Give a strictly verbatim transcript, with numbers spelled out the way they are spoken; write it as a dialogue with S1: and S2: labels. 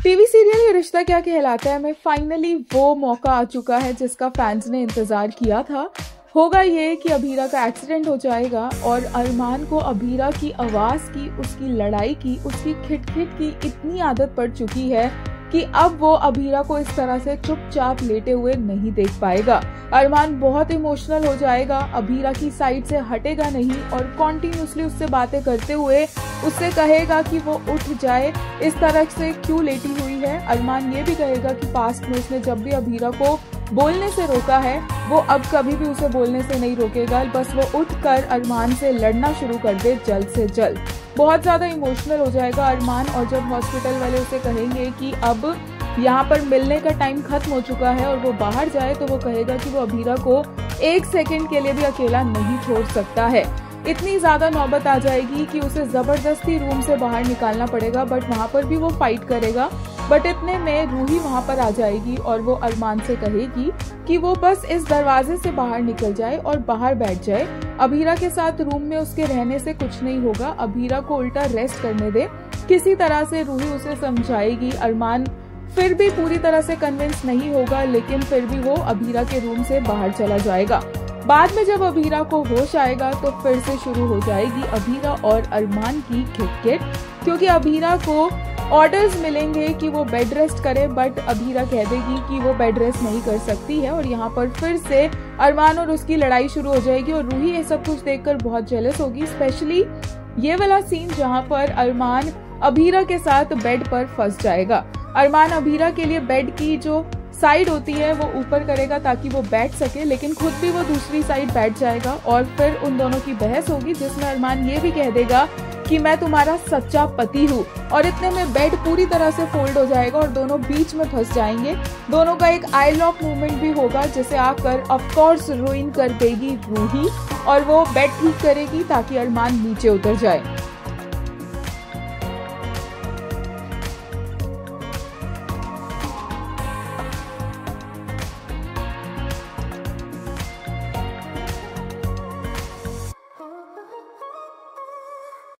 S1: TV serial ये रिश्ता क्या कहलाता है में फाइनली वो मौका आ चुका है जिसका फैंस ने इंतजार किया था। होगा ये कि अभीरा का एक्सीडेंट हो जाएगा और अरमान को अभीरा की आवाज की, उसकी लड़ाई की, उसकी खिटखिट की इतनी आदत पड़ चुकी है कि अब वो अभीरा को इस तरह से चुपचाप लेटे हुए नहीं देख पाएगा। अरमान बहुत इमोशनल हो जाएगा, अभीरा की साइड से हटेगा नहीं और कॉन्टिन्यूसली उससे बातें करते हुए उससे कहेगा कि वो उठ जाए, इस तरह से क्यों लेटी हुई है। अरमान ये भी कहेगा कि पास्ट में उसने जब भी अभीरा को बोलने से रोका है वो अब कभी भी उसे बोलने से नहीं रोकेगा, बस वो उठकर अरमान से लड़ना शुरू कर दे जल्द से जल्द। बहुत ज्यादा इमोशनल हो जाएगा अरमान और जब हॉस्पिटल वाले उसे कहेंगे कि अब यहाँ पर मिलने का टाइम खत्म हो चुका है और वो बाहर जाए, तो वो कहेगा कि वो अभीरा को एक सेकंड के लिए भी अकेला नहीं छोड़ सकता है। इतनी ज्यादा नौबत आ जाएगी कि उसे जबरदस्ती रूम से बाहर निकालना पड़ेगा, बट वहां पर भी वो फाइट करेगा। बट इतने में रूही वहां पर आ जाएगी और वो अरमान से कहेगी कि वो बस इस दरवाजे से बाहर निकल जाए और बाहर बैठ जाए। अभीरा के साथ रूम में उसके रहने से कुछ नहीं होगा, अभीरा को उल्टा रेस्ट करने दे। किसी तरह से रूही उसे समझाएगी। अरमान फिर भी पूरी तरह से कन्विंस नहीं होगा, लेकिन फिर भी वो अभीरा के रूम से बाहर चला जाएगा। बाद में जब अभीरा को होश आएगा तो फिर से शुरू हो जाएगी अभीरा और अरमान की खिटखिट, क्योंकि अभीरा को ऑर्डर्स मिलेंगे कि वो बेड रेस्ट करे, बट अभीरा कह देगी कि वो बेड रेस्ट नहीं कर सकती है और यहाँ पर फिर से अरमान और उसकी लड़ाई शुरू हो जाएगी। और रूही ये सब कुछ देखकर बहुत जेलस होगी, स्पेशली ये वाला सीन जहाँ पर अरमान अभीरा के साथ बेड पर फंस जाएगा। अरमान अभीरा के लिए बेड की जो साइड होती है वो ऊपर करेगा ताकि वो बैठ सके, लेकिन खुद भी वो दूसरी साइड बैठ जाएगा और फिर उन दोनों की बहस होगी जिसमें अरमान ये भी कह देगा कि मैं तुम्हारा सच्चा पति हूँ। और इतने में बेड पूरी तरह से फोल्ड हो जाएगा और दोनों बीच में फंस जाएंगे। दोनों का एक आई लॉक मूवमेंट भी होगा जिसे आकर ऑफ कोर्स रुइन कर देगी रूही और वो बेड ठीक करेगी ताकि अरमान नीचे उतर जाए।